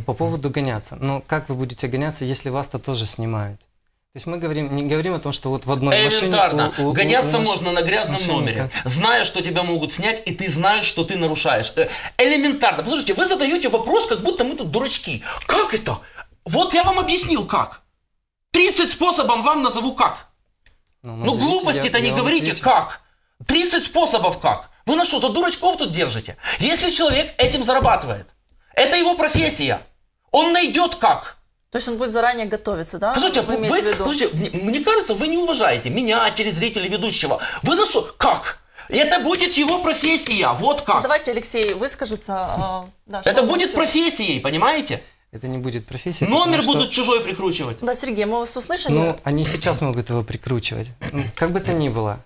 По поводу гоняться. Но как вы будете гоняться, если вас-то тоже снимают? То есть мы не говорим о том, что вот в одной машине... Элементарно. Гоняться можно на грязном номере, зная, что тебя могут снять, и ты знаешь, что ты нарушаешь. Элементарно. Послушайте, вы задаете вопрос, как будто мы тут дурачки. Как это? Вот я вам объяснил, как. 30 способов вам назову как. Ну глупости-то не говорите, как. 30 способов как. Вы на что, за дурачков тут держите? Если человек этим зарабатывает, это его профессия, он найдет как. То есть он будет заранее готовиться, да? Послушайте, мне кажется, вы не уважаете меня, телезрителя, ведущего. Вы на что? Как? Это будет его профессия, вот как. Давайте Алексей выскажется. Да, это будет профессией, понимаете? Это не будет профессией. Номер будут чужой прикручивать. Да, Сергей, мы вас услышали? Ну, они сейчас могут его прикручивать. Как бы то ни было,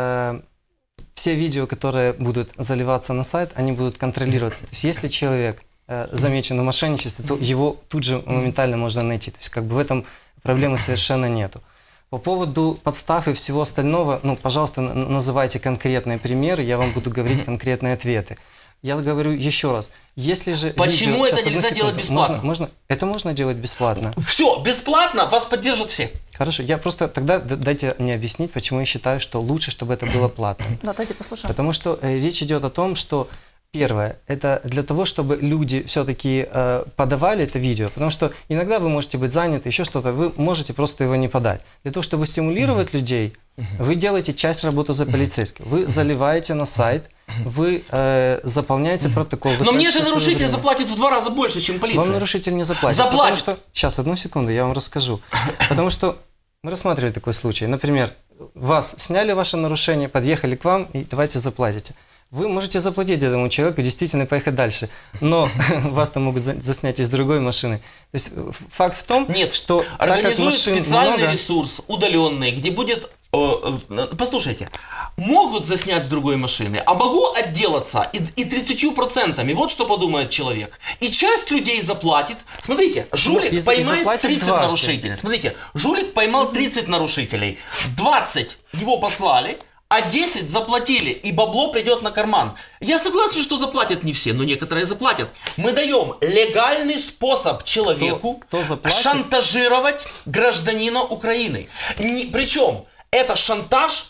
все видео, которые будут заливаться на сайт, они будут контролироваться. То есть если человек замечен в мошенничестве, то его тут же моментально можно найти. То есть как бы в этом проблемы совершенно нету. По поводу подстав и всего остального, ну, пожалуйста, называйте конкретные примеры, я вам буду говорить конкретные ответы. Я говорю еще раз, если же... Почему видео, это нельзя делать бесплатно? Это можно делать бесплатно. Все, бесплатно, вас поддержат все. Хорошо, я просто тогда дайте мне объяснить, почему я считаю, что лучше, чтобы это было платно. Да, давайте послушаем. Потому что речь идет о том, что первое, это для того, чтобы люди все-таки подавали это видео, потому что иногда вы можете быть заняты, еще что-то, вы можете просто его не подать. Для того, чтобы стимулировать людей, вы делаете часть работы за полицейским. Вы заливаете на сайт, вы заполняете протокол. Но мне же нарушитель заплатит в 2 раза больше, чем полиция. Вам нарушитель не заплатит. Заплатит. Потому что... Сейчас, одну секунду, я вам расскажу. Потому что мы рассматривали такой случай. Например, вас сняли ваше нарушение, подъехали к вам и давайте заплатите. Вы можете заплатить этому человеку, действительно поехать дальше, но вас там могут заснять из другой машины. То есть факт в том, что так как машин специальный много... ресурс, удаленный, где будет... Послушайте, могут заснять с другой машины, а могу отделаться и 30%. Вот что подумает человек. И часть людей заплатит. Смотрите, жулик поймает 30 нарушителей. Смотрите, жулик поймал 30 нарушителей. 20 его послали, а 10 заплатили, и бабло придет на карман. Я согласен, что заплатят не все, но некоторые заплатят. Мы даем легальный способ человеку шантажировать гражданина Украины. Причем это шантаж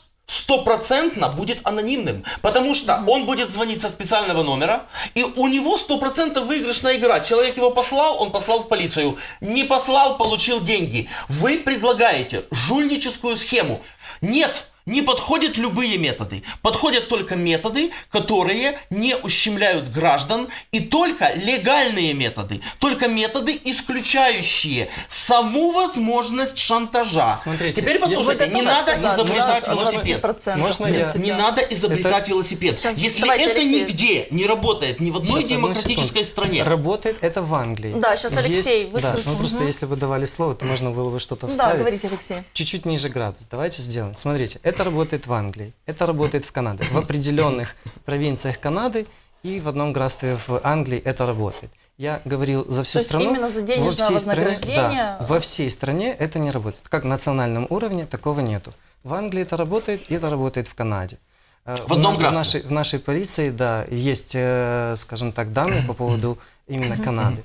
100% будет анонимным, потому что он будет звонить со специального номера, и у него 100% выигрышная игра. Человек его послал, он послал в полицию. Не послал, получил деньги. Вы предлагаете жульническую схему. Нет! Не подходят любые методы. Подходят только методы, которые не ущемляют граждан, и только легальные методы. Только методы, исключающие саму возможность шантажа. Смотрите, теперь послушайте, не надо изобретать велосипед. Можно не надо изобретать велосипед. Если это нигде не работает, ни в одной демократической стране. Работает это в Англии. Да, сейчас Алексей выскажется. Ну просто если вы давали слово, то можно было бы что-то вставить. Да, говорите, Алексей. Чуть-чуть ниже градус. Давайте сделаем. Смотрите, это работает в Англии, это работает в Канаде. В определенных провинциях Канады и в одном графстве в Англии это работает. Я говорил за всю страну. Именно за денежное вознаграждение? Да, во всей стране это не работает. Как на национальном уровне такого нету. В Англии это работает, и это работает в Канаде. В одном графстве? В нашей полиции, да, есть, скажем так, данные по поводу именно Канады.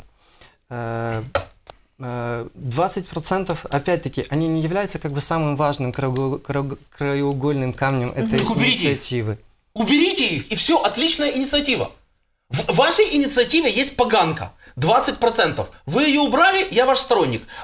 20%, опять-таки, они не являются как бы самым важным краеугольным камнем этой инициативы. Уберите их, и все, отличная инициатива. В вашей инициативе есть поганка. 20%. Вы ее убрали, я ваш сторонник.